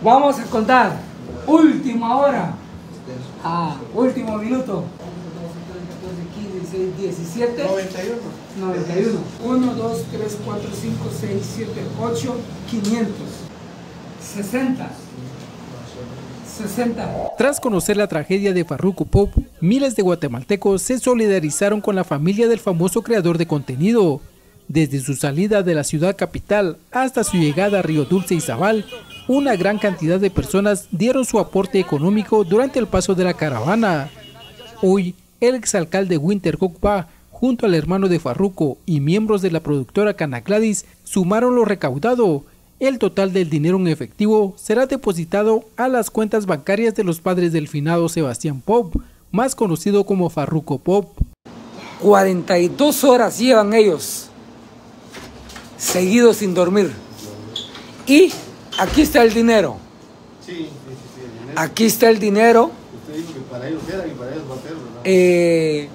Vamos a contar. Última hora. Último minuto. 15, 17. 91. 1, 2, 3, 4, 5, 6, 7, 8, 500. 60. Tras conocer la tragedia de Farruko Pop, miles de guatemaltecos se solidarizaron con la familia del famoso creador de contenido. Desde su salida de la ciudad capital hasta su llegada a Río Dulce y Zabal, una gran cantidad de personas dieron su aporte económico durante el paso de la caravana. Hoy, el exalcalde Winter Kokpa, junto al hermano de Farruko y miembros de la productora Cana Gladys, sumaron lo recaudado. El total del dinero en efectivo será depositado a las cuentas bancarias de los padres del finado Sebastián Pop, más conocido como Farruko Pop. 42 horas llevan ellos seguidos sin dormir. Y aquí está el dinero. Sí, aquí está el dinero. Usted dijo que para ellos era y para ellos va a ser, ¿verdad?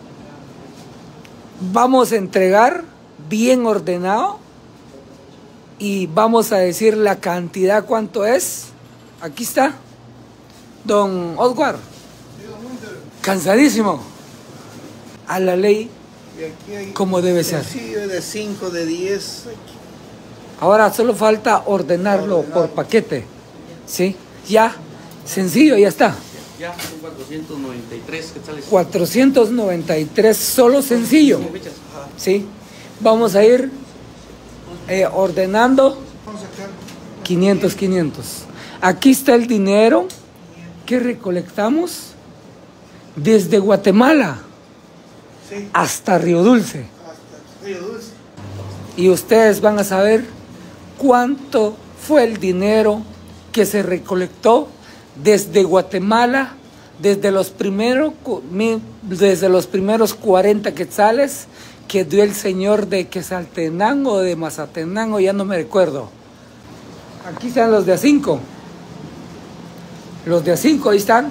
Vamos a entregar bien ordenado. Y vamos a decir la cantidad, cuánto es. Aquí está. Don Oswald. Cansadísimo. A la ley, como debe ser. Sí, de 5, de 10. Ahora solo falta ordenarlo por paquete. ¿Sí? Ya. Sencillo, ya está. Ya, son 493 quetzales. 493, solo sencillo. ¿Sí? Vamos a ir ordenando 500. Aquí está el dinero que recolectamos desde Guatemala hasta Río Dulce. Y ustedes van a saber cuánto fue el dinero que se recolectó desde Guatemala, desde los primeros 40 quetzales que dio el señor de Quetzaltenango o de Mazatenango, ya no me recuerdo. Aquí están los de A5. Los de A5, ahí están.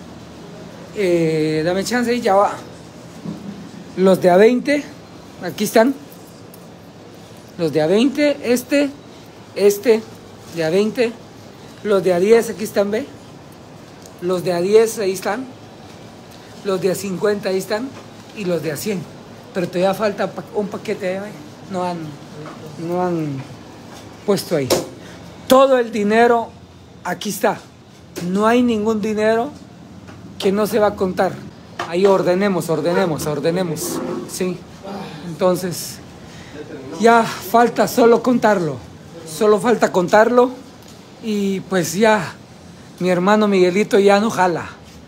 Dame chance y ya va. Los de A20, aquí están. Los de A20, este, de A20. Los de A10, aquí están, ¿ve? Los de A10, ahí están. Los de A50, ahí están. Y los de A100. Pero todavía falta un paquete, ¿eh? No han puesto ahí. Todo el dinero aquí está. No hay ningún dinero que no se va a contar. Ahí ordenemos. Sí. Entonces, ya falta solo contarlo. Solo falta contarlo. Y pues ya, mi hermano Miguelito ya no jala.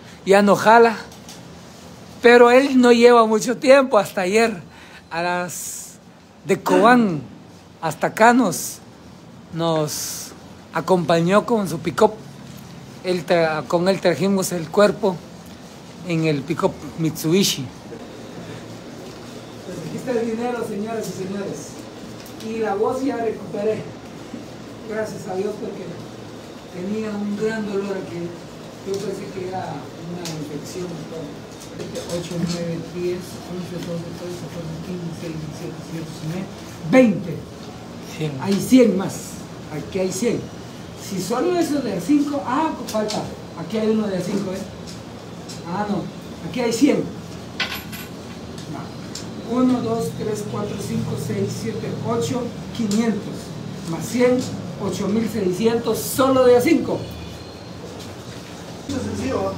Pero él no lleva mucho tiempo, hasta ayer, a las de Cobán, hasta acá nos acompañó con su pick-up. Con él trajimos el cuerpo en el pick-up Mitsubishi. Pues aquí está el dinero, señoras y señores. Y la voz ya recuperé. Gracias a Dios, porque tenía un gran dolor aquí. Yo pensé que era una infección. 8, 9, 10, 11, 12, 13, 14, 15, 16, 17, 19, 20. 100. Hay 100 más. Aquí hay 100. Si solo eso de 5, falta. Aquí hay uno de 5, ¿eh? No. Aquí hay 100. 1, 2, 3, 4, 5, 6, 7, 8, 500. Más 100, 8,600 solo de 5. Esto es sencillo.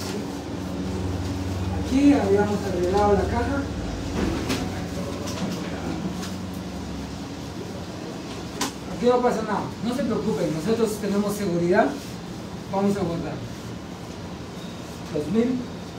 Aquí habíamos arreglado la caja. Aquí no pasa nada, no se preocupen, nosotros tenemos seguridad. Vamos a guardar 2,000.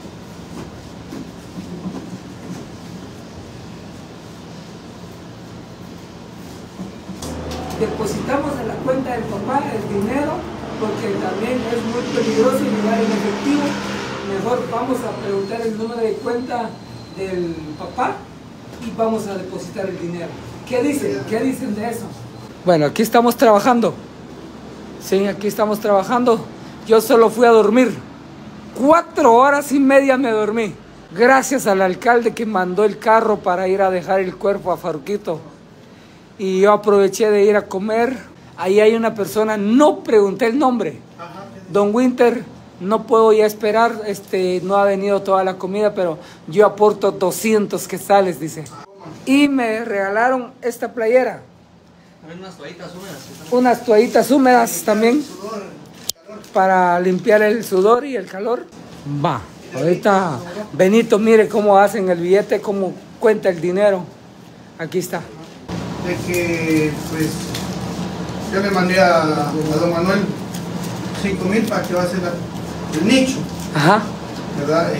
Depositamos en la cuenta del papá el dinero, porque también es muy peligroso llevar en efectivo. Mejor vamos a preguntar el número de cuenta del papá y vamos a depositar el dinero. ¿Qué dicen? ¿Qué dicen de eso? Bueno, aquí estamos trabajando. Sí, aquí estamos trabajando. Yo solo fui a dormir. 4 horas y media me dormí. Gracias al alcalde que mandó el carro para ir a dejar el cuerpo a Farruquito. Y yo aproveché de ir a comer. Ahí hay una persona, no pregunté el nombre. Don Winter, no puedo ya esperar, no ha venido toda la comida, pero yo aporto 200 quetzales, dice. Y me regalaron esta playera. También unas toallitas húmedas. Unas toallitas húmedas también, para limpiar el sudor y el calor. Va, ahorita Benito, mire cómo hacen el billete, cómo cuenta el dinero. Aquí está. De que, pues, yo le mandé a don Manuel 5,000 para que va a hacer el nicho. Ajá. ¿Verdad?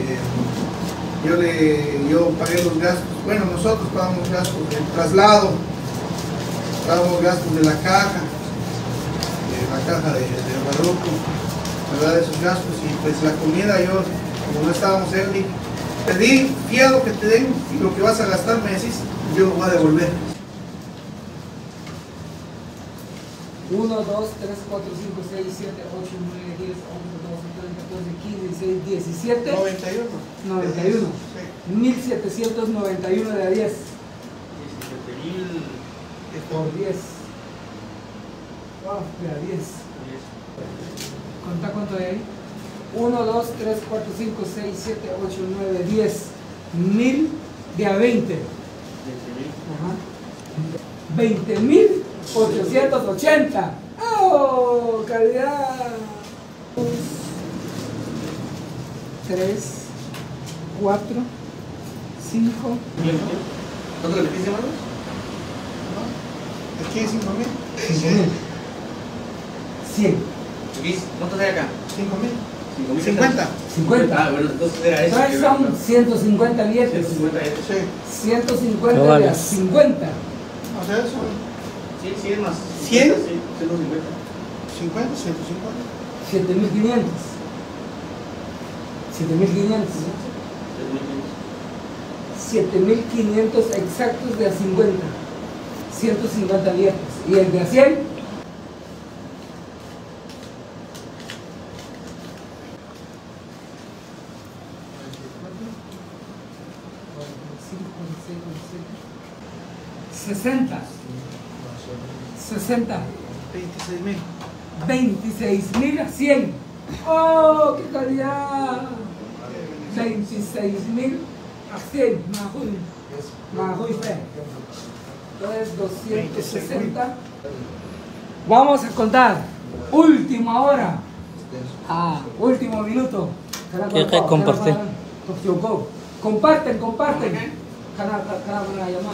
Yo pagué los gastos. Bueno, nosotros pagamos gastos del traslado, pagamos gastos de la caja de Farruco, ¿verdad? Esos gastos. Y pues la comida, yo, como no estábamos él, dije, pedí, fiado que te den, y lo que vas a gastar me decís, yo lo voy a devolver. 1, 2, 3, 4, 5, 6, 7, 8, 9, 10, 11, 12, 13, 14, 15, 16, 17. 91. 1791 de a 10. 17,000. Por 10. Wow, de a 10. ¿Contá cuánto hay ahí? 1, 2, 3, 4, 5, 6, 7, 8, 9, 10. 1000 de a 20. 20,880. ¡Oh! Calidad. 3, 4, 5. ¿Cuánto le pediste, hermano? ¿Aquí 5,000? 5,000. 100. ¿Cuántos hay acá? 5,000. 5,000. 50. 50. Ah, bueno, entonces era eso. Entonces son 150 billetes. 150 euros. Sí. 150 de a 50. O sea, son Sí, 100 más. 100. 50, sí, 150. 50, 150. 7.500. 7.500. 7.500 exactos de a 50. 150 billetes. ¿Y el de a 100? $60. 26,000. 26,000 a 100. ¡Oh, qué calidad! 26,000 a 100. Majuy fe. Entonces 260. Vamos a contar. Última hora. Último minuto. ¿Qué compartir? Comparten. Canal una llamada.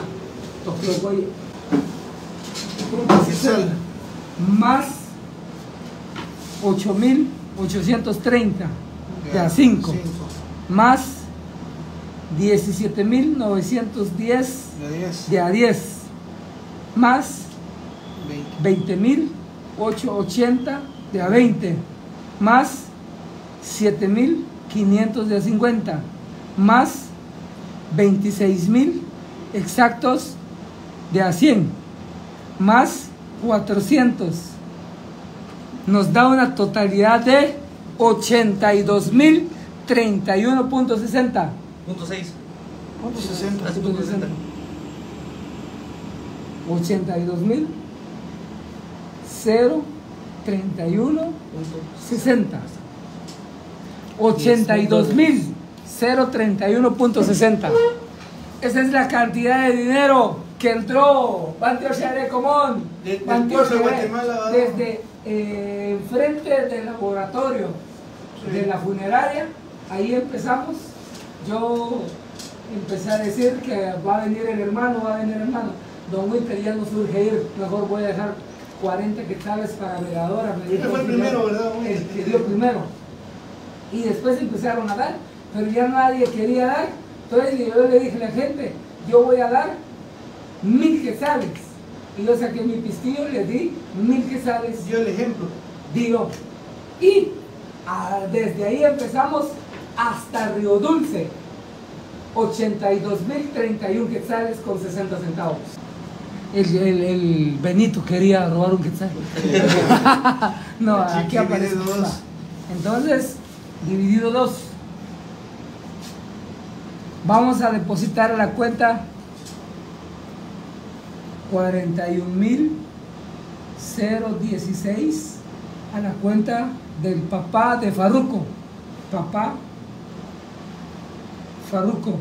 Más 8.830 de a 5. Más 17.910 de a 10. Más 20.880 de a 20. Más 7.500 de a 50. Más 26,000 exactos de a 100. Más 400. Nos da una totalidad de 82.031.60. Punto 6. ¿Cuánto? 60. 82.031.60. 82.031.60. Esa es la cantidad de dinero que entró Común desde enfrente del laboratorio de la funeraria. Ahí empezamos. Yo empecé a decir que va a venir el hermano. Don Winter ya no surge ir, mejor voy a dejar 40 quetzales para veladora. Este fue el primero, ¿verdad? El que dio primero. Y después empezaron a dar, pero ya nadie quería dar. Entonces yo le dije a la gente, yo voy a dar 1,000 quetzales. Y yo saqué mi pistillo y le di 1,000 quetzales. Dio el ejemplo. Digo, y desde ahí empezamos hasta Río Dulce. 82.031 quetzales con 60 centavos. El Benito quería robar un quetzal. No, aquí aparece dos. Entonces, dividido 2. Vamos a depositar a la cuenta 41.000 016 a la cuenta del papá de Farruko. Papá Farruko.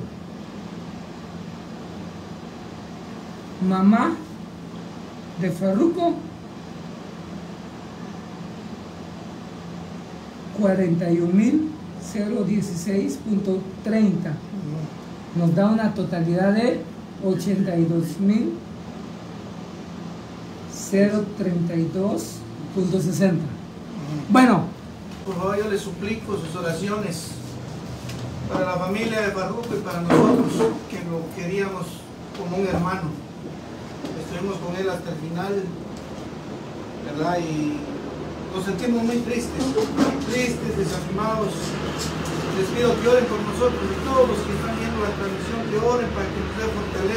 Mamá de Farruko, 41.016.30. Nos da una totalidad de 82.032.60. Bueno, por favor, yo les suplico sus oraciones para la familia de Farruko y para nosotros, que lo queríamos como un hermano. Estuvimos con él hasta el final, ¿verdad? Y nos sentimos muy tristes, desanimados. Les pido que oren por nosotros y todos los que están viendo la transmisión, que oren para que nos dé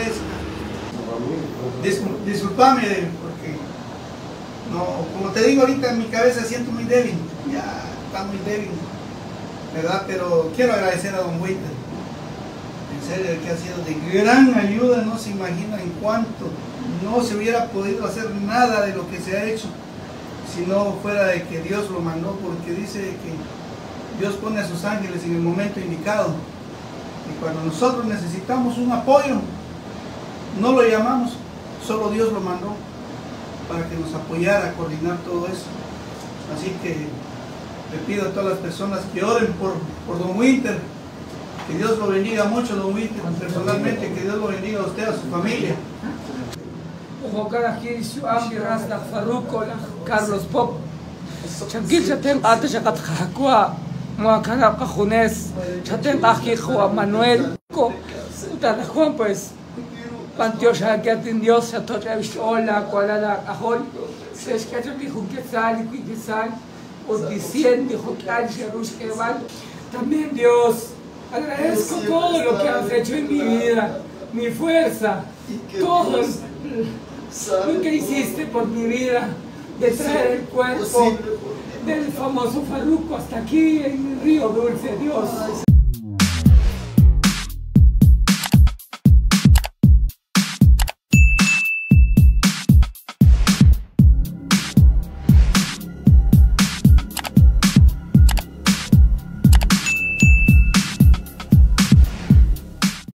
fortaleza. Disculpame, porque no, como te digo ahorita, en mi cabeza siento muy débil, ya está muy débil, ¿verdad? Pero quiero agradecer a don Winter, en serio, que ha sido de gran ayuda. No se imaginan cuánto. No se hubiera podido hacer nada de lo que se ha hecho si no fuera de que Dios lo mandó, porque dice que Dios pone a sus ángeles en el momento indicado, y cuando nosotros necesitamos un apoyo no lo llamamos, solo Dios lo mandó para que nos apoyara a coordinar todo eso. Así que le pido a todas las personas que oren por don Winter, que Dios lo bendiga mucho, don Winter, personalmente, que Dios lo bendiga a usted, a su familia. Carlos Pop, Chanquil Chaten, Atachacat Jacua, Moacana Cajunes, Chaten Ajijo, Manuel, Juan, pues, Pantiocha que atendió, se toca Hola, Kuala Ajol, se escachó dijo que sal, o diciendo, dijo que al Jerush Eval. También Dios, agradezco todo lo que has hecho en mi vida, mi fuerza, todo lo que hiciste por mi vida, de traer el cuerpo del famoso Farruko hasta aquí en el Río Dulce, Dios.